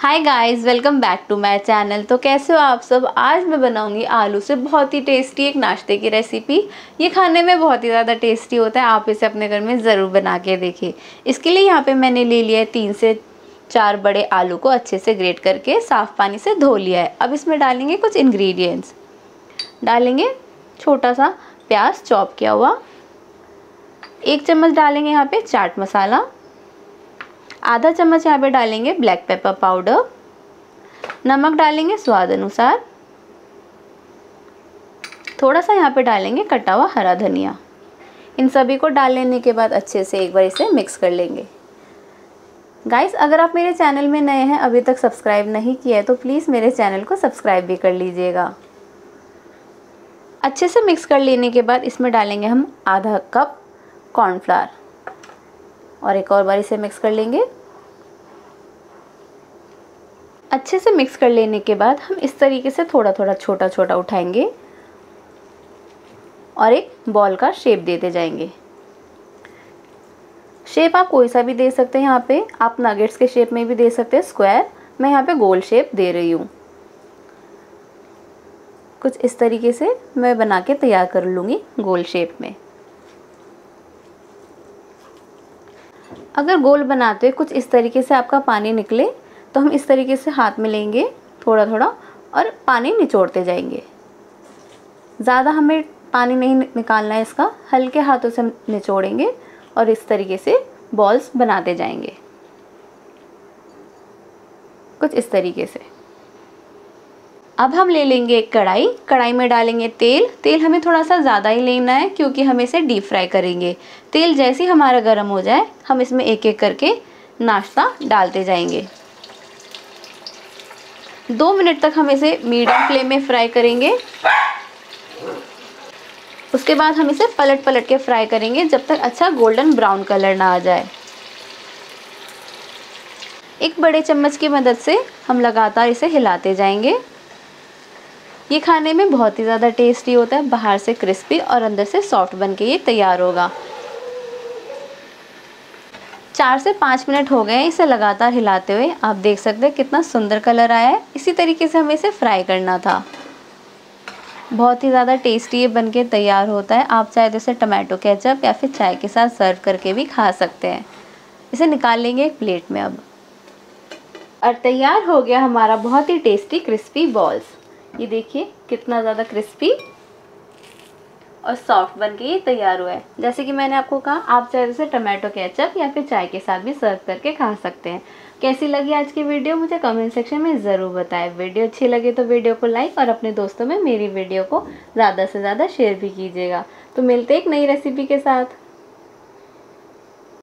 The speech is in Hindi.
Hi guys, welcome back to my channel. तो कैसे हो आप सब। आज मैं बनाऊंगी आलू से बहुत ही टेस्टी एक नाश्ते की रेसिपी। ये खाने में बहुत ही ज़्यादा टेस्टी होता है। आप इसे अपने घर में ज़रूर बना के देखिए। इसके लिए यहाँ पे मैंने ले लिया है 3 से 4 बड़े आलू को अच्छे से ग्रेट करके साफ़ पानी से धो लिया है। अब इसमें डालेंगे कुछ इंग्रेडिएंट्स। डालेंगे छोटा सा प्याज चॉप किया हुआ, 1 चम्मच डालेंगे यहाँ पे चाट मसाला, आधा चम्मच यहाँ पे डालेंगे ब्लैक पेपर पाउडर, नमक डालेंगे स्वाद अनुसार, थोड़ा सा यहाँ पे डालेंगे कटा हुआ हरा धनिया। इन सभी को डाल लेने के बाद अच्छे से एक बार इसे मिक्स कर लेंगे। गाइस, अगर आप मेरे चैनल में नए हैं, अभी तक सब्सक्राइब नहीं किया है तो प्लीज़ मेरे चैनल को सब्सक्राइब भी कर लीजिएगा। अच्छे से मिक्स कर लेने के बाद इसमें डालेंगे हम आधा कप कॉर्नफ्लावर और एक और बार इसे मिक्स कर लेंगे। अच्छे से मिक्स कर लेने के बाद हम इस तरीके से थोड़ा थोड़ा छोटा छोटा उठाएंगे और एक बॉल का शेप देते जाएंगे। शेप आप कोई सा भी दे सकते हैं। यहाँ पे आप नगेट्स के शेप में भी दे सकते हैं, स्क्वायर। मैं यहाँ पे गोल शेप दे रही हूँ। कुछ इस तरीके से मैं बना के तैयार कर लूँगी गोल शेप में। अगर गोल बनाते हुए कुछ इस तरीके से आपका पानी निकले तो हम इस तरीके से हाथ में लेंगे थोड़ा थोड़ा और पानी निचोड़ते जाएंगे। ज़्यादा हमें पानी नहीं निकालना है इसका, हल्के हाथों से निचोड़ेंगे और इस तरीके से बॉल्स बनाते जाएंगे कुछ इस तरीके से। अब हम ले लेंगे एक कढ़ाई में डालेंगे तेल हमें थोड़ा सा ज़्यादा ही लेना है क्योंकि हम इसे डीप फ्राई करेंगे। तेल जैसे ही हमारा गर्म हो जाए हम इसमें एक एक करके नाश्ता डालते जाएंगे। 2 मिनट तक हम इसे मीडियम फ्लेम में फ्राई करेंगे। उसके बाद हम इसे पलट पलट के फ्राई करेंगे जब तक अच्छा गोल्डन ब्राउन कलर ना आ जाए। एक बड़े चम्मच की मदद से हम लगातार इसे हिलाते जाएंगे। ये खाने में बहुत ही ज़्यादा टेस्टी होता है, बाहर से क्रिस्पी और अंदर से सॉफ्ट बन के ये तैयार होगा। 4 से 5 मिनट हो गए इसे लगातार हिलाते हुए। आप देख सकते हैं कितना सुंदर कलर आया है। इसी तरीके से हमें इसे फ्राई करना था। बहुत ही ज़्यादा टेस्टी ये बनके तैयार होता है। आप चाहे तो इसे टमाटो केचप या फिर चाय के साथ सर्व करके भी खा सकते हैं। इसे निकाल लेंगे एक प्लेट में अब। और तैयार हो गया हमारा बहुत ही टेस्टी क्रिस्पी बॉल्स। ये देखिए कितना ज़्यादा क्रिस्पी और सॉफ्ट बन के ये तैयार हुआ है। जैसे कि मैंने आपको कहा, आप चाहे इसे टमाटो केचप या फिर चाय के साथ भी सर्व करके खा सकते हैं। कैसी लगी आज की वीडियो मुझे कमेंट सेक्शन में ज़रूर बताएं। वीडियो अच्छी लगे तो वीडियो को लाइक और अपने दोस्तों में मेरी वीडियो को ज़्यादा से ज़्यादा शेयर भी कीजिएगा। तो मिलते हैं एक नई रेसिपी के साथ।